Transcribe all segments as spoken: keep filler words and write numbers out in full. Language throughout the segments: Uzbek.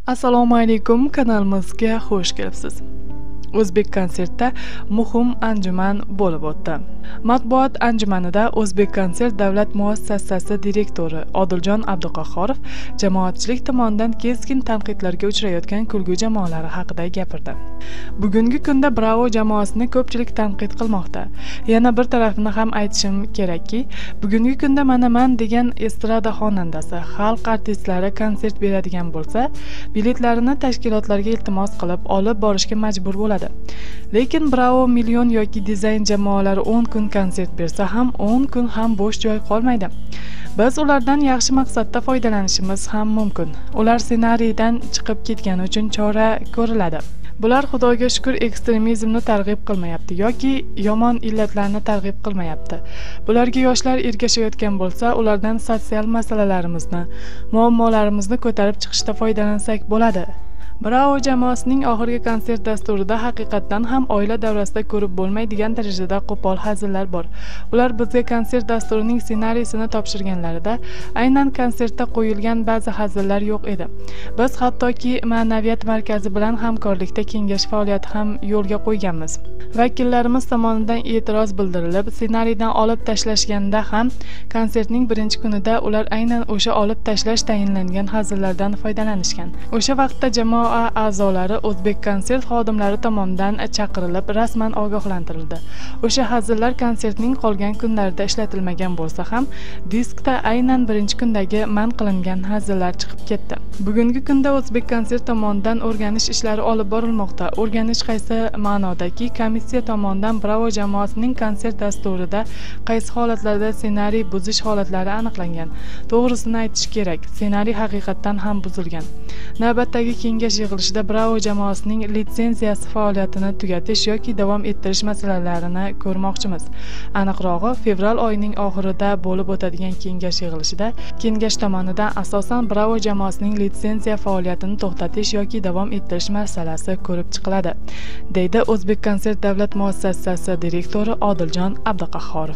Assalomu alaykum, kanalimizga xush kelibsiz. O'zbek konsertda muhim anjuman bo'lib o'tdi. Matbuot anjumanida O'zbek konsert davlat muassasasi direktori Odiljon Abduqahhorov jamoatchilik tomonidan keskin tanqidlarga uchrayotgan kulgu jamoalari haqida gapirdi. Bugungi kunda Bravo jamoasini ko'pchilik tanqid qilmoqda. Yana bir tarafini ham aytishim kerakki, bugungi kunda mana man degan estrada xonandasi, xalq artistlari konsert beradigan bo'lsa, biletlarini tashkilotlarga iltimos qilib olib borishga majbur bo'ladi. Lekin Bravo million yoki dizayn jamoalari o'n kun konsert bersa ham o'n kun ham bo'sh joy qolmaydi. Biz ulardan yaxshi maqsadda foydalanishimiz ham mumkin. Ular ssenariydan chiqib ketgani uchun chora ko'riladi. Bular Xudoga shukr ekstremizmni targ'ib qilmayapti yoki yomon illatlarni targ'ib qilmayapti. Bularga yoshlar ergashayotgan bo'lsa, ulardan sotsial masalalarimizni, muammolarimizni ko'tarib chiqishda foydalansak bo'ladi. Bravo jamoasining oxirgi konsert dasturida haqiqatdan ham oila davrasida ko'rib bo'lmaydigan darajada qo'pol hazillar bor. Ular bizga konsert dasturining ssenariysini topshirganlarida aynan konsertda qo'yilgan ba'zi hazillar yo'q edi. Biz hattoki ma'naviyat markazi bilan hamkorlikda kengash faoliyati ham yo'lga qo'yganmiz. Vakillarimiz tomonidan e'tiroz bildirilib, ssenariydan olib tashlashganda ham konsertning birinchi kunida ular aynan o'sha olib tashlash tayinlangan hazillardan foydalanishgan. O'sha vaqtda jamoa a'zolari O'zbek konsert xodimlari tomonidan chaqirilib rasman ogohlantirildi. O'sha hazillar konsertning qolgan kunlarida ishlatilmagan bo'lsa ham, diskda aynan birinchi kundagi man qilingan hazillar chiqib ketdi. Bugungi kunda O'zbek konsert tomonidan o'rganish ishlari olib borilmoqda. O'rganish qaysi ma'nodaki, komissiya tomonidan Bravo jamoasining konsert dasturida qaysi holatlarda ssenariy buzish holatlari aniqlangan. To'g'risini aytish kerak, ssenariy haqiqatdan ham buzilgan. Navbatdagi kengash yig'ilishida Bravo jamoasining litsenziyasi faoliyatini tugatish yoki davom ettirish masalalarini ko'rmoqchimiz. Aniqrog'i, fevral oyining oxirida bo'lib o'tadigan kengash yig'ilishida kengash tomonidan asosan Bravo jamoasining litsenziya faoliyatini to'xtatish yoki davom ettirish masalasi ko'rib chiqiladi, deydi O'zbek konsert davlat muassasasi direktori Odiljon Abduqahhorov.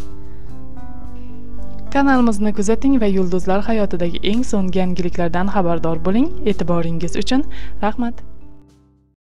Kanalimizni kuzating va yulduzlar hayotidagi eng so'nggi yangiliklardan xabardor bo'ling. E'tiboringiz uchun rahmat.